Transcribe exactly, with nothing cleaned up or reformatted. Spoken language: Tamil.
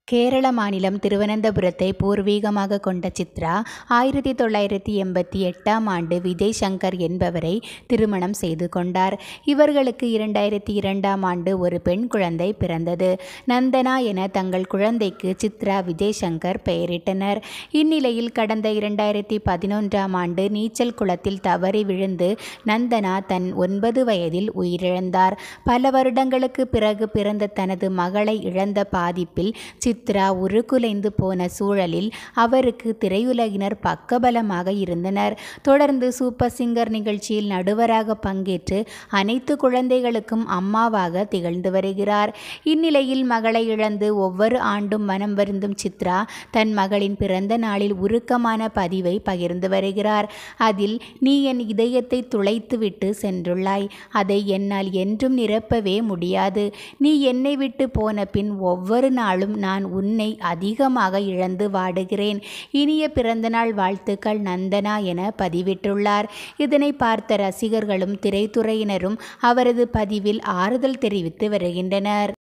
கேரள மாநிலம் திருவனந்தபுரத்தை பூர்வீகமாக கொண்ட சித்ரா ஆயிரத்தி தொள்ளாயிரத்தி எண்பத்தி எட்டாம் ஆண்டு விஜய் சங்கர் என்பவரை திருமணம் செய்து கொண்டார். இவர்களுக்கு இரண்டாயிரத்தி இரண்டாம் ஆண்டு ஒரு பெண் குழந்தை பிறந்தது. நந்தனா என தங்கள் குழந்தைக்கு சித்ரா விஜய் சங்கர் பெயரிட்டனர். இந்நிலையில் கடந்த இரண்டாயிரத்தி பதினொன்றாம் ஆண்டு நீச்சல் குளத்தில் தவறி விழுந்து நந்தனா தன் ஒன்பது வயதில் உயிரிழந்தார். பல வருடங்களுக்கு பிறகு பிறந்த தனது மகளை இழந்த பாதிப்பில் சித்ரா உருக்குலைந்து போன சூழலில் அவருக்கு திரையுலகினர் பக்கபலமாக இருந்தனர். தொடர்ந்து சூப்பர் சிங்கர் நிகழ்ச்சியில் நடுவராக பங்கேற்று அனைத்து குழந்தைகளுக்கும் அம்மாவாக திகழ்ந்து வருகிறார். இந்நிலையில் மகளை இழந்து ஒவ்வொரு ஆண்டும் மனம் வருந்தும் சித்ரா தன் மகளின் பிறந்த நாளில் உருக்கமான பதிவை பகிர்ந்து வருகிறார். அதில், நீ என் இதயத்தை துளைத்துவிட்டு சென்றுள்ளாய். அதை என்னால் என்றும் நிரப்பவே முடியாது. நீ என்னை விட்டு போன பின் ஒவ்வொரு நாளும் நான் உன்னை அதிகமாக இழந்து வாடுகிறேன். இனிய பிறந்தநாள் வாழ்த்துக்கள் நந்தனா என பதிவிட்டுள்ளார். இதனை பார்த்த ரசிகர்களும் திரைத்துறையினரும் அவரது பதிவில் ஆறுதல் தெரிவித்து வருகின்றனர்.